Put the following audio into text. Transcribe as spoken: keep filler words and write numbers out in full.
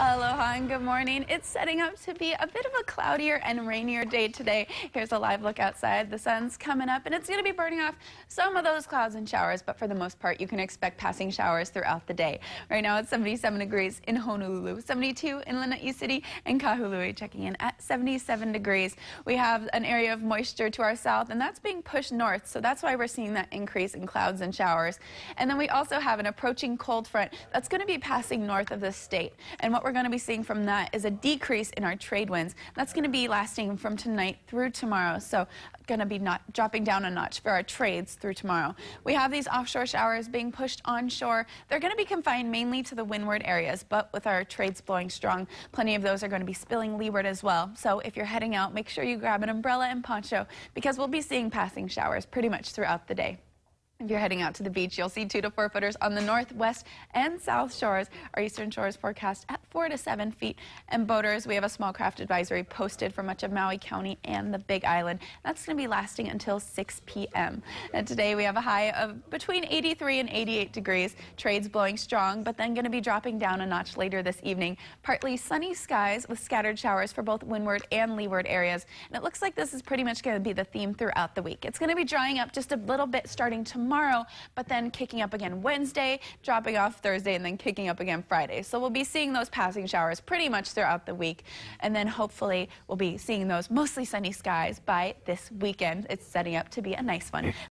Aloha and good morning. It's setting up to be a bit of a cloudier and rainier day today. Here's a live look outside. The sun's coming up and it's going to be burning off some of those clouds and showers, but for the most part, you can expect passing showers throughout the day. Right now, it's seventy-seven degrees in Honolulu, seventy-two in Lanai City, and Kahului checking in at seventy-seven degrees. We have an area of moisture to our south, and that's being pushed north, so that's why we're seeing that increase in clouds and showers. And then we also have an approaching cold front that's going to be passing north of the state. And what we're going to be seeing from that is a decrease in our trade winds. That's going to be lasting from tonight through tomorrow, so going to be not dropping down a notch for our trades through tomorrow. We have these offshore showers being pushed onshore. They're going to be confined mainly to the windward areas, but with our trades blowing strong, plenty of those are going to be spilling leeward as well. So if you're heading out, make sure you grab an umbrella and poncho because we'll be seeing passing showers pretty much throughout the day. If you're heading out to the beach, you'll see two to four footers on the north, west, and south shores. Our eastern shores forecast at four to seven feet. And boaters, we have a small craft advisory posted for much of Maui County and the Big Island. That's going to be lasting until six p m And today we have a high of between eighty-three and eighty-eight degrees. Trades blowing strong, but then going to be dropping down a notch later this evening. Partly sunny skies with scattered showers for both windward and leeward areas. And it looks like this is pretty much going to be the theme throughout the week. It's going to be drying up just a little bit starting tomorrow. Tomorrow, but then kicking up again Wednesday, dropping off Thursday, and then kicking up again Friday. So we'll be seeing those passing showers pretty much throughout the week, and then hopefully we'll be seeing those mostly sunny skies by this weekend. It's setting up to be a nice one.